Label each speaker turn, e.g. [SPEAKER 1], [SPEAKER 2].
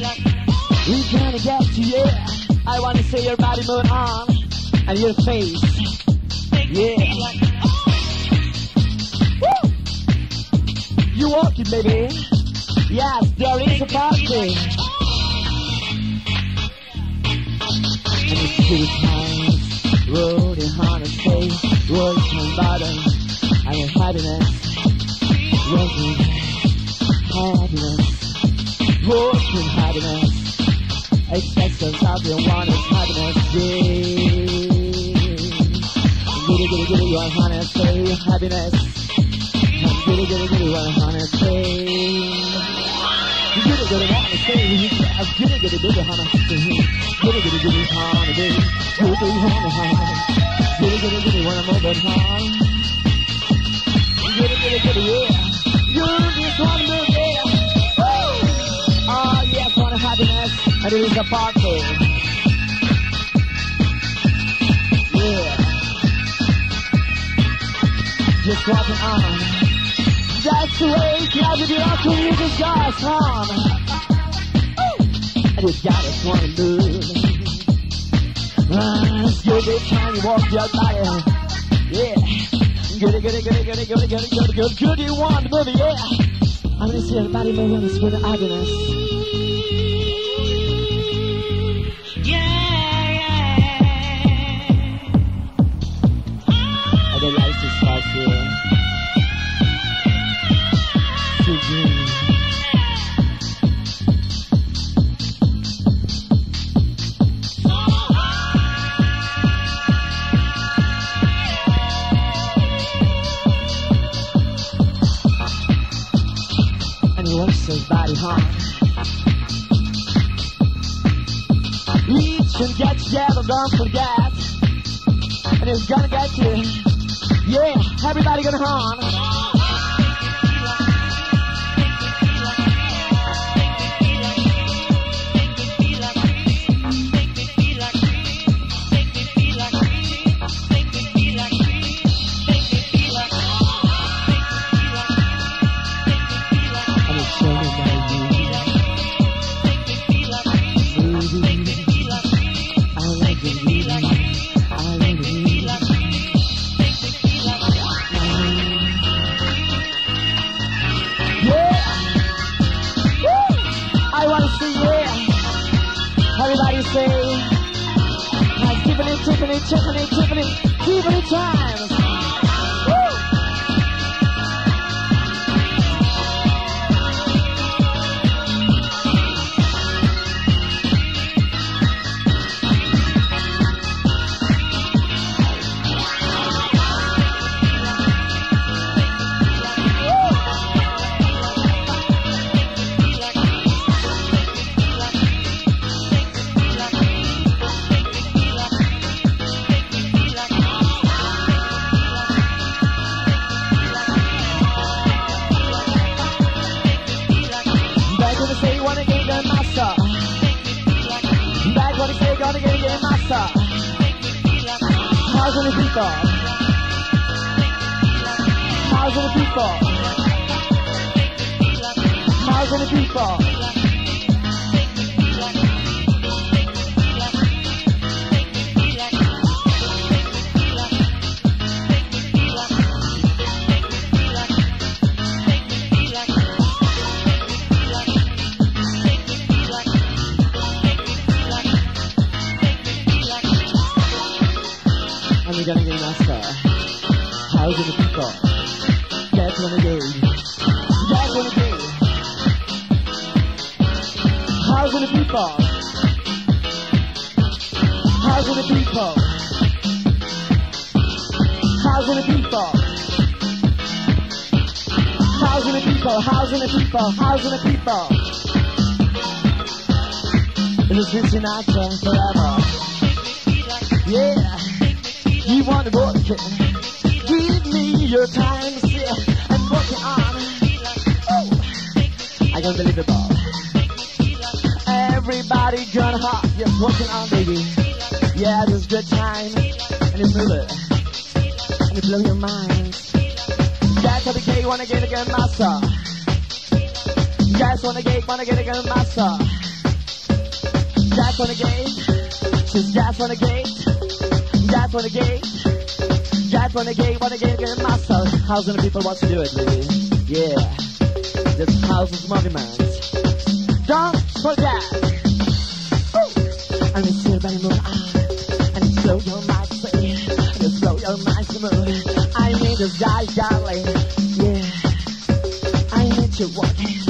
[SPEAKER 1] We gonna get to you. I wanna see your body move on and your face. Yeah. Woo! You walk it, baby. Yes, there is a party. And it's good times, rolling on a face, working bottom, and your happiness, working happiness, working happiness. Expectations of your one is happiness, Giddy, giddy, giddy, you wanna say happiness. Giddy, giddy, giddy, you wanna say. Giddy, giddy, wanna say. Giddy, giddy, giddy, wanna say. Giddy, giddy, giddy, wanna be. Giddy, giddy, giddy, wanna move it on. Giddy, giddy, giddy, yeah. You just wanna move, yeah. Woo! Oh, yes, wanna happiness. And it is a party. Yeah. Just walking on. That's the way Claudio the Rocco music goes on. And you gotta wanna move. It's good every time you walk your body. Yeah. Good, you want to move, yeah. I'm gonna see everybody moving this with happiness. Body hard. Each and get together, don't forget. And it's gonna get you. Yeah, everybody gonna horn. Tiffany times. Woo! How's the people? How's the people? How's the people? We're gonna get master. How's the people? That's what it is. That's what it is. How's the people? How's the people? How's the people? How's the people? How's the people? How's the people? It is Sinatra forever. Yeah. You want to work it. Give me your time, see, I'm working on. Oh, I don't believe it all. Everybody gonna hop, you're working on, baby. Yeah, this good time, and you move it, and you blow your mind. Guys on the gate wanna get a good master. Guys on the gate wanna get a good master. on the gate. She's just on the gate. Just on the gate. Just on the gate. Wanna get muscle. How's the people want to do it, baby? Yeah. This house is monument. Don't forget. And it's still very moon on. And it's slow your mind to see. And it's slow your mind to move. I need this guy, darling. Yeah. I need you walking.